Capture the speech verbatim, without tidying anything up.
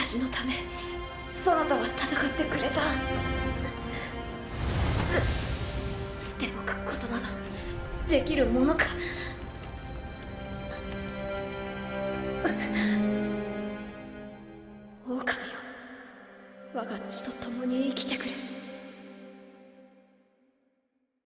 私のためそなたは戦ってくれた。捨ておくことなどできるものか。狼よ、我が血と共に生きてくれ。